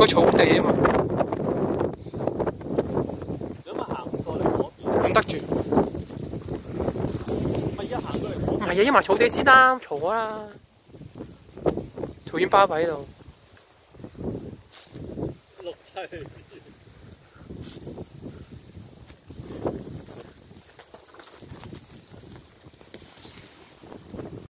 個草地啊嘛。 有乜行過嚟嗰邊？ 唔得住。 咪而家行過嚟嗰邊？ 唔係啊，影埋草地先啦，嘈啦。嘈完巴閉喺度。 綠晒。